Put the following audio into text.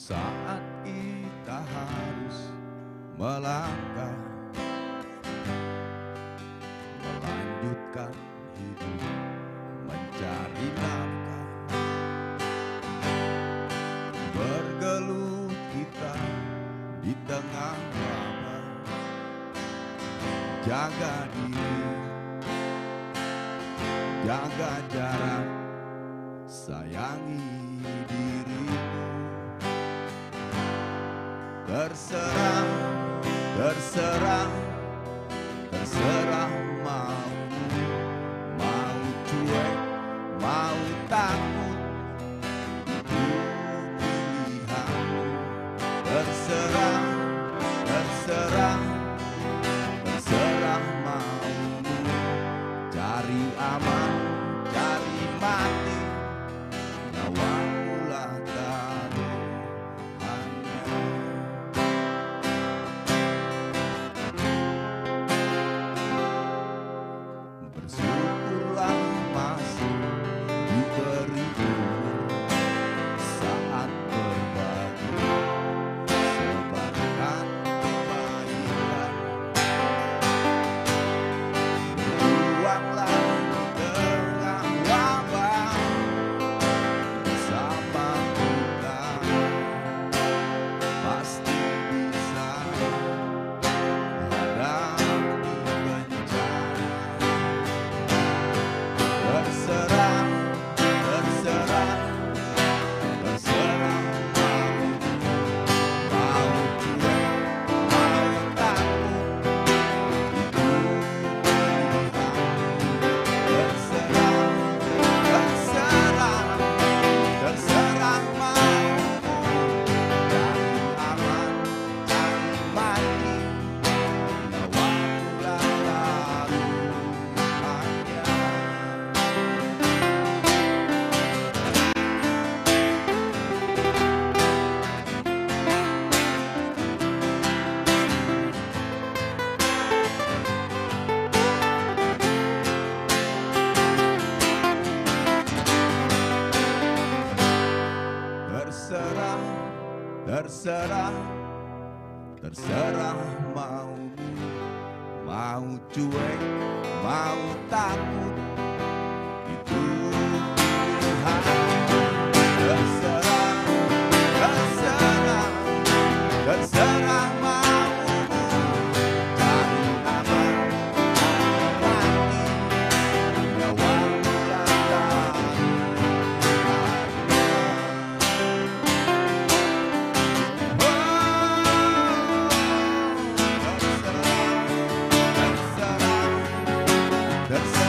Saat kita harus melangkah, melanjutkan hidup, mencari nafkah, bergelut kita di tengah wabah. Jaga diri, jaga jarak, sayangi dirimu. Terserah, terserah, terserah mau, mau cuek, mau takut, itu pilihanmu. Terserah, terserah, terserah maumu. Cari aman, cari mati, nyawamulah taruhannya. Bersyukurlah masih diberi umur saat berbagi, sebarkan kebaikan. Berjuanglah di tengah wabah bersama kita, pasti bisa hadapi bencana. Terserah, terserah, terserah mau, mau cuek, mau takut, itu pilihanmu. Terserah, terserah, terserah maumu. Cari aman, cari mati, nyawamulah taruhannya. Terserah, terserah, terserah maumu. Mau cuek, mau takut, itu pilihanmu. Terserah, terserah, terserah maumu. Cari aman, cari mati, nyawamulah taruhannya. Terserah, terserah, terserah.